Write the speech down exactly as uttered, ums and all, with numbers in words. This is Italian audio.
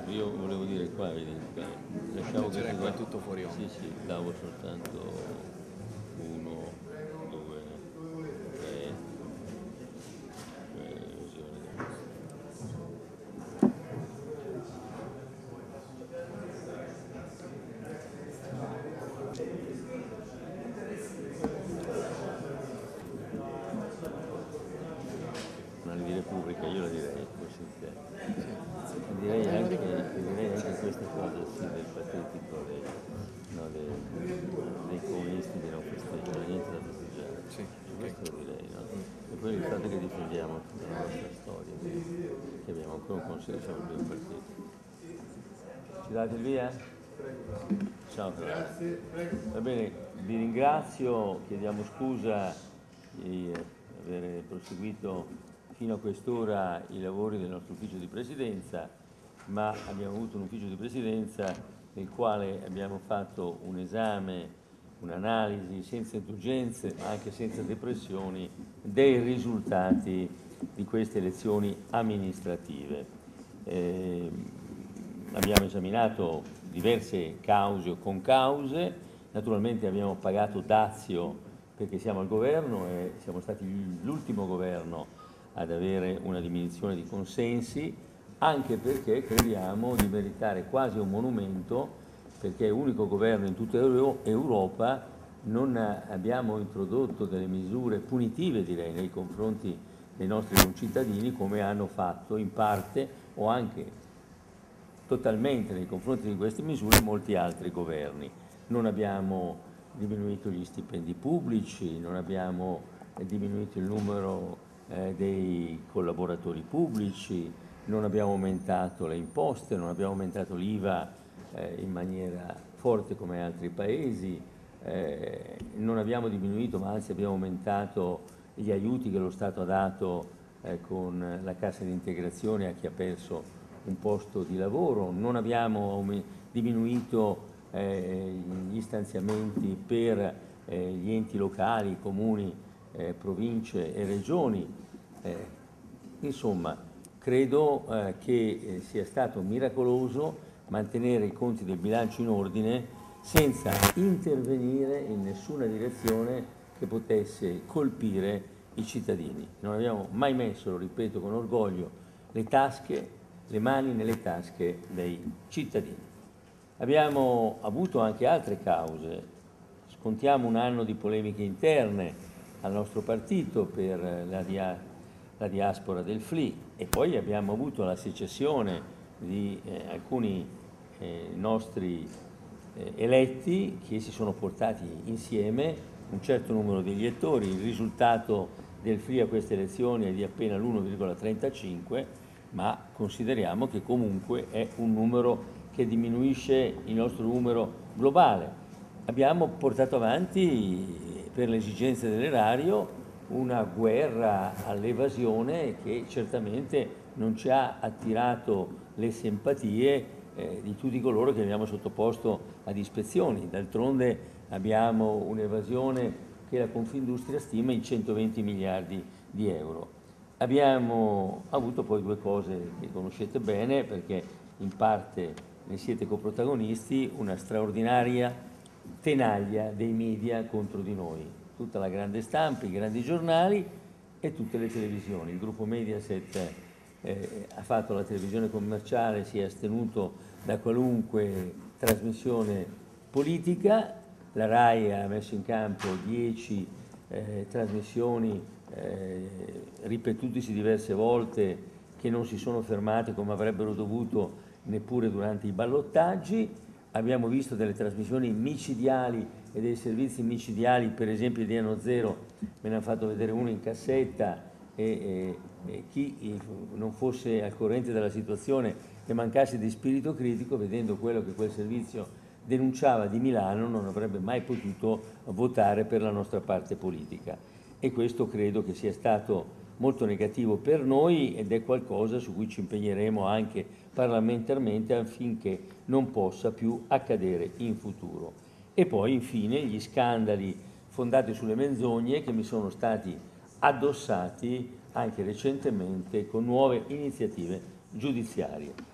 io volevo dire qua, vedi, lasciamo che qua è tutto fuori onda. Sì, sì, davo soltanto uno, due, tre, visione. Una di Repubblica, io la direi, forse in te. Sì. Direi anche, direi anche questa cosa, sì, del patetico, dei, no, dei, dei comunisti che non festeggiano, niente da festeggiare. Sì, Questo lo direi, no? E poi il fatto che difendiamo tutta la nostra storia, che abbiamo ancora un consiglio, siamo il primo partito. Ci date il via? Ciao. Grazie, prego. Va bene, vi ringrazio, chiediamo scusa di aver proseguito fino a quest'ora i lavori del nostro ufficio di presidenza, ma abbiamo avuto un ufficio di presidenza nel quale abbiamo fatto un esame, un'analisi senza indulgenze ma anche senza depressioni dei risultati di queste elezioni amministrative. Eh, abbiamo esaminato diverse cause o concause, naturalmente abbiamo pagato dazio perché siamo al governo e siamo stati l'ultimo governo ad avere una diminuzione di consensi, anche perché crediamo di meritare quasi un monumento, perché è l'unico governo in tutta Europa, non abbiamo introdotto delle misure punitive, direi, nei confronti dei nostri concittadini, come hanno fatto in parte o anche totalmente nei confronti di queste misure molti altri governi. Non abbiamo diminuito gli stipendi pubblici, non abbiamo diminuito il numero eh, dei collaboratori pubblici, non abbiamo aumentato le imposte, non abbiamo aumentato l'I V A eh, in maniera forte come altri paesi, eh, non abbiamo diminuito ma anzi abbiamo aumentato gli aiuti che lo Stato ha dato eh, con la cassa di integrazione a chi ha perso un posto di lavoro, non abbiamo diminuito eh, gli stanziamenti per eh, gli enti locali, comuni, eh, province e regioni. Eh, insomma, credo eh, che eh, sia stato miracoloso mantenere i conti del bilancio in ordine senza intervenire in nessuna direzione che potesse colpire i cittadini. Non abbiamo mai messo, lo ripeto con orgoglio, le tasche le mani nelle tasche dei cittadini. Abbiamo avuto anche altre cause, scontiamo un anno di polemiche interne al nostro partito per la, dia la diaspora del F L I e poi abbiamo avuto la secessione di eh, alcuni eh, nostri eh, eletti che si sono portati insieme un certo numero di elettori. Il risultato del F L I a queste elezioni è di appena l'uno virgola trentacinque, ma consideriamo che comunque è un numero che diminuisce il nostro numero globale. Abbiamo portato avanti per le esigenze dell'erario una guerra all'evasione che certamente non ci ha attirato le simpatie eh, di tutti coloro che abbiamo sottoposto ad ispezioni. D'altronde abbiamo un'evasione che la Confindustria stima in centoventi miliardi di euro. Abbiamo avuto poi due cose che conoscete bene perché in parte ne siete coprotagonisti, una straordinaria tenaglia dei media contro di noi, tutta la grande stampa, i grandi giornali e tutte le televisioni. Il gruppo Mediaset eh, ha fatto la televisione commerciale, si è astenuto da qualunque trasmissione politica, la RAI ha messo in campo dieci eh, trasmissioni Eh, ripetutisi diverse volte che non si sono fermate come avrebbero dovuto neppure durante i ballottaggi. Abbiamo visto delle trasmissioni micidiali e dei servizi micidiali, per esempio di Anno Zero, me ne ha fatto vedere uno in cassetta e, e, e chi non fosse al corrente della situazione e mancasse di spirito critico, vedendo quello che quel servizio denunciava di Milano, non avrebbe mai potuto votare per la nostra parte politica. E questo credo che sia stato molto negativo per noi ed è qualcosa su cui ci impegneremo anche parlamentarmente affinché non possa più accadere in futuro. E poi infine gli scandali fondati sulle menzogne che mi sono stati addossati anche recentemente con nuove iniziative giudiziarie.